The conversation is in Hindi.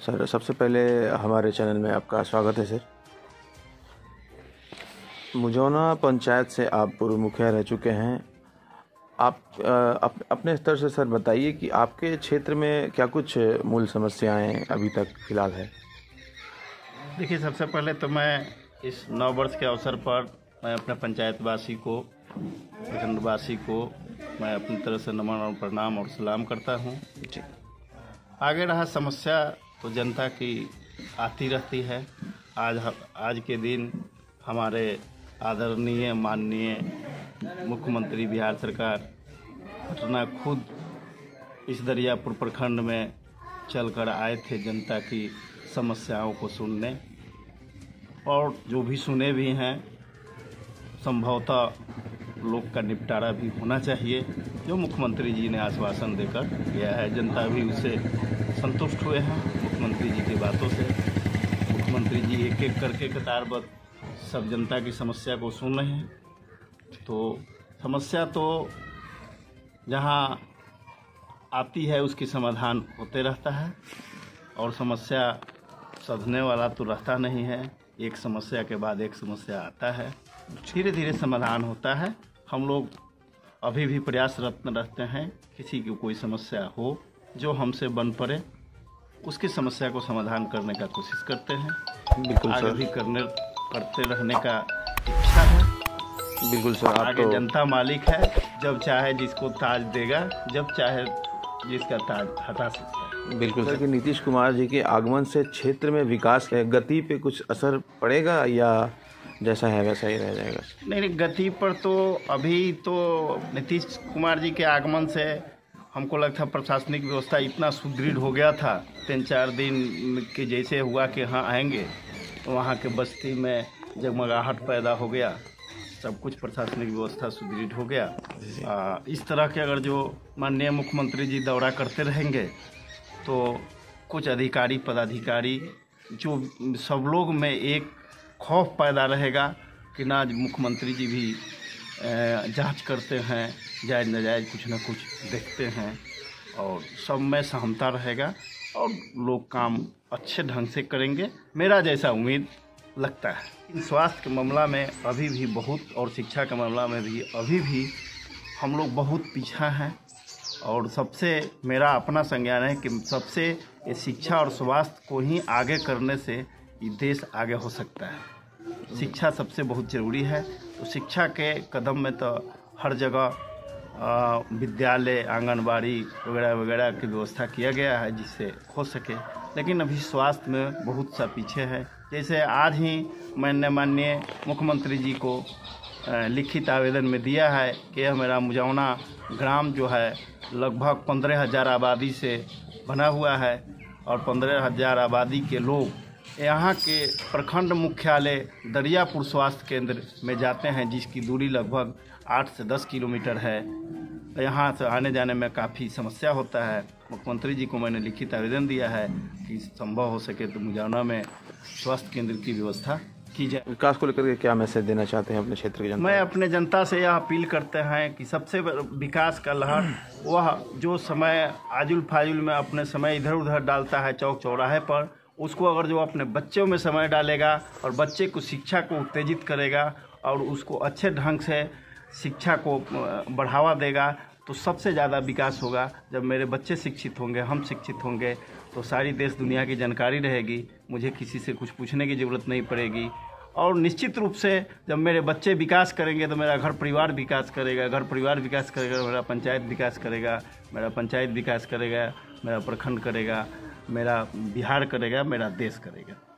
सर, सबसे पहले हमारे चैनल में आपका स्वागत है। सर, मुजौना पंचायत से आप पूर्व मुखिया रह चुके हैं। आप अपने स्तर से सर बताइए कि आपके क्षेत्र में क्या कुछ मूल समस्याएं अभी तक फिलहाल है। देखिए, सबसे पहले तो मैं इस नव वर्ष के अवसर पर मैं अपने पंचायतवासी को, प्रखंडवासी को मैं अपनी तरफ से नमन और प्रणाम और सलाम करता हूं। आगे रहा समस्या तो जनता की आती रहती है। आज के दिन हमारे आदरणीय माननीय मुख्यमंत्री बिहार सरकार पटना खुद इस दरियापुर प्रखंड में चलकर आए थे जनता की समस्याओं को सुनने, और जो भी सुने भी हैं संभवतः लोग का निपटारा भी होना चाहिए। जो मुख्यमंत्री जी ने आश्वासन देकर गया है, जनता भी उससे संतुष्ट हुए हैं मुख्यमंत्री जी की बातों से। मुख्यमंत्री जी एक एक करके कतारबद्ध सब जनता की समस्या को सुन रहे हैं। तो समस्या तो जहां आती है उसकी समाधान होते रहता है, और समस्या सधने वाला तो रहता नहीं है। एक समस्या के बाद एक समस्या आता है, धीरे धीरे समाधान होता है। हम लोग अभी भी प्रयासरत रहते हैं, किसी की कोई समस्या हो जो हमसे बन पड़े उसकी समस्या को समाधान करने का कोशिश करते हैं। बिल्कुल आगे सर, भी करते रहने का इच्छा है। बिल्कुल सर। आगे जनता मालिक है, जब चाहे जिसको ताज देगा, जब चाहे जिसका ताज हटा सकता है। बिल्कुल सर कि नीतीश कुमार जी के आगमन से क्षेत्र में विकास गति पे कुछ असर पड़ेगा या जैसा है वैसा ही रह जाएगा? नहीं, गति पर तो अभी तो नीतीश कुमार जी के आगमन से हमको लगता है प्रशासनिक व्यवस्था इतना सुदृढ़ हो गया था। 3-4 दिन के जैसे हुआ कि हाँ आएंगे, वहाँ के बस्ती में जगमगाहट पैदा हो गया, सब कुछ प्रशासनिक व्यवस्था सुदृढ़ हो गया। इस तरह के अगर जो माननीय मुख्यमंत्री जी दौरा करते रहेंगे तो कुछ अधिकारी पदाधिकारी जो सब लोग में एक खौफ पैदा रहेगा कि ना मुख्यमंत्री जी भी जांच करते हैं, जायज़ नाजायज़ कुछ ना कुछ देखते हैं, और सब में सहमता रहेगा और लोग काम अच्छे ढंग से करेंगे, मेरा जैसा उम्मीद लगता है। स्वास्थ्य के मामला में अभी भी बहुत, और शिक्षा के मामला में भी अभी भी हम लोग बहुत पीछा हैं। और सबसे मेरा अपना संज्ञान है कि सबसे ये शिक्षा और स्वास्थ्य को ही आगे करने से ये देश आगे हो सकता है। शिक्षा सबसे बहुत ज़रूरी है। तो शिक्षा के कदम में तो हर जगह विद्यालय, आंगनबाड़ी वगैरह वगैरह की व्यवस्था किया गया है जिससे हो सके, लेकिन अभी स्वास्थ्य में बहुत सा पीछे है। जैसे आज ही मैंने माननीय मुख्यमंत्री जी को लिखित आवेदन में दिया है कि यह मेरा मुजौना ग्राम जो है लगभग 15,000 आबादी से बना हुआ है, और 15,000 आबादी के लोग यहाँ के प्रखंड मुख्यालय दरियापुर स्वास्थ्य केंद्र में जाते हैं, जिसकी दूरी लगभग 8 से 10 किलोमीटर है। यहाँ से आने जाने में काफ़ी समस्या होता है। मुख्यमंत्री जी को मैंने लिखित आवेदन दिया है कि संभव हो सके तो मुजौना में स्वास्थ्य केंद्र की व्यवस्था की जाए। विकास को लेकर के क्या मैसेज देना चाहते हैं अपने क्षेत्र की जनता? मैं अपने जनता से यह अपील करते हैं कि सबसे विकास का लहर वह जो समय आजुल फाजुल में अपने समय इधर उधर डालता है चौक चौराहे पर, उसको अगर जो अपने बच्चों में समय डालेगा और बच्चे को शिक्षा को उत्तेजित करेगा और उसको अच्छे ढंग से शिक्षा को बढ़ावा देगा, तो सबसे ज़्यादा विकास होगा। जब मेरे बच्चे शिक्षित होंगे, हम शिक्षित होंगे, तो सारी देश दुनिया की जानकारी रहेगी, मुझे किसी से कुछ पूछने की ज़रूरत नहीं पड़ेगी। और निश्चित रूप से जब मेरे बच्चे विकास करेंगे तो मेरा घर परिवार विकास करेगा, घर परिवार विकास करेगा, मेरा पंचायत विकास करेगा, मेरा पंचायत विकास करेगा, मेरा प्रखंड करेगा, मेरा बिहार करेगा, मेरा देश करेगा।